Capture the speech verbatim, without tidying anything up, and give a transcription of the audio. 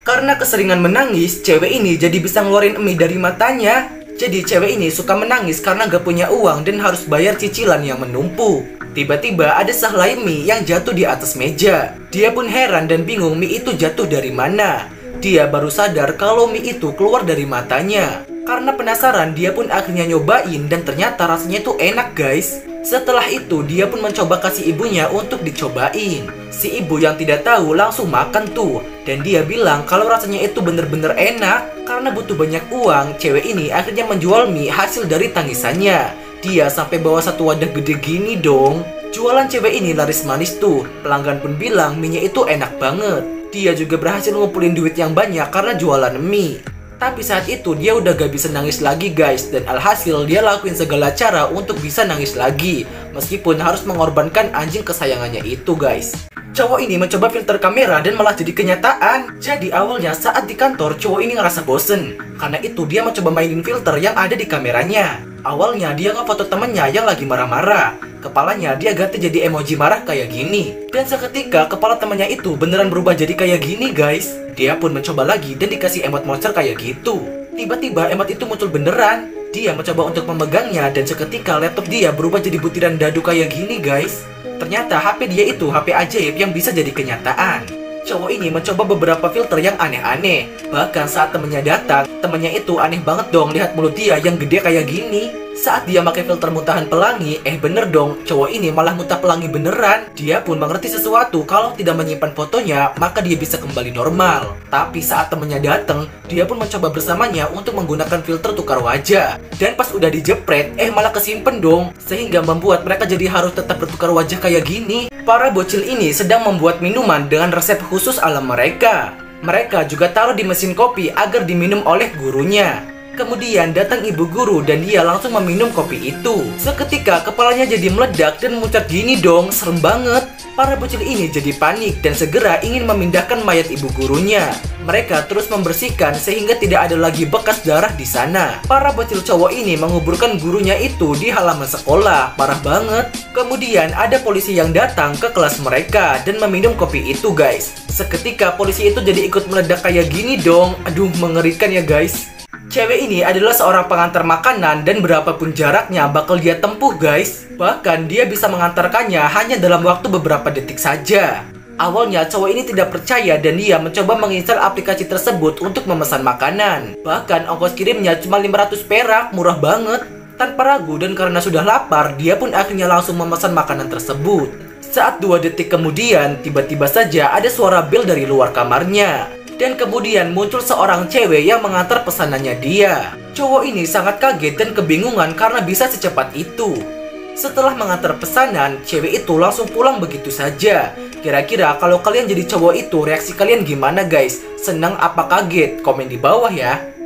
Karena keseringan menangis, cewek ini jadi bisa ngeluarin mie dari matanya. Jadi cewek ini suka menangis karena gak punya uang dan harus bayar cicilan yang menumpuk. Tiba-tiba ada sehelai mie yang jatuh di atas meja. Dia pun heran dan bingung mie itu jatuh dari mana. Dia baru sadar kalau mie itu keluar dari matanya. Karena penasaran, dia pun akhirnya nyobain dan ternyata rasanya itu enak guys. Setelah itu dia pun mencoba kasih ibunya untuk dicobain. Si ibu yang tidak tahu langsung makan tuh. Dan dia bilang kalau rasanya itu bener-bener enak. Karena butuh banyak uang, cewek ini akhirnya menjual mie hasil dari tangisannya. Dia sampai bawa satu wadah gede gini dong. Jualan cewek ini laris manis tuh. Pelanggan pun bilang mie-nya itu enak banget. Dia juga berhasil ngumpulin duit yang banyak karena jualan mie. Tapi saat itu dia udah gak bisa nangis lagi guys. Dan alhasil dia lakuin segala cara untuk bisa nangis lagi. Meskipun harus mengorbankan anjing kesayangannya itu guys. Cowok ini mencoba filter kamera dan malah jadi kenyataan. Jadi awalnya saat di kantor cowok ini ngerasa bosen. Karena itu dia mencoba mainin filter yang ada di kameranya. Awalnya dia ngefoto temennya yang lagi marah-marah. Kepalanya dia ganti jadi emoji marah kayak gini. Dan seketika kepala temannya itu beneran berubah jadi kayak gini guys. Dia pun mencoba lagi dan dikasih emot monster kayak gitu. Tiba-tiba emot itu muncul beneran. Dia mencoba untuk memegangnya dan seketika laptop dia berubah jadi butiran dadu kayak gini guys. Ternyata H P dia itu H P ajaib yang bisa jadi kenyataan. Cowok ini mencoba beberapa filter yang aneh-aneh. Bahkan saat temennya datang, temennya itu aneh banget dong lihat mulut dia yang gede kayak gini. Saat dia pakai filter muntahan pelangi, eh bener dong, cowok ini malah muntah pelangi beneran. Dia pun mengerti sesuatu, kalau tidak menyimpan fotonya, maka dia bisa kembali normal. Tapi saat temennya datang, dia pun mencoba bersamanya untuk menggunakan filter tukar wajah. Dan pas udah dijepret, eh malah kesimpen dong. Sehingga membuat mereka jadi harus tetap bertukar wajah kayak gini. Para bocil ini sedang membuat minuman dengan resep khusus ala mereka. Mereka juga taruh di mesin kopi agar diminum oleh gurunya. Kemudian datang ibu guru dan dia langsung meminum kopi itu. Seketika kepalanya jadi meledak dan muncrat gini dong, serem banget. Para bocil ini jadi panik dan segera ingin memindahkan mayat ibu gurunya. Mereka terus membersihkan sehingga tidak ada lagi bekas darah di sana. Para bocil cowok ini menguburkan gurunya itu di halaman sekolah, parah banget. Kemudian ada polisi yang datang ke kelas mereka dan meminum kopi itu guys. Seketika polisi itu jadi ikut meledak kayak gini dong. Aduh, mengerikan ya guys. Cewek ini adalah seorang pengantar makanan dan berapapun jaraknya bakal dia tempuh guys. Bahkan dia bisa mengantarkannya hanya dalam waktu beberapa detik saja. Awalnya cowok ini tidak percaya dan dia mencoba menginstal aplikasi tersebut untuk memesan makanan. Bahkan ongkos kirimnya cuma lima ratus perak, murah banget. Tanpa ragu dan karena sudah lapar, dia pun akhirnya langsung memesan makanan tersebut. Saat dua detik kemudian, tiba-tiba saja ada suara bel dari luar kamarnya. Dan kemudian muncul seorang cewek yang mengantar pesanannya dia. Cowok ini sangat kaget dan kebingungan karena bisa secepat itu. Setelah mengantar pesanan, cewek itu langsung pulang begitu saja. Kira-kira kalau kalian jadi cowok itu, reaksi kalian gimana guys? Senang apa kaget? Komen di bawah ya.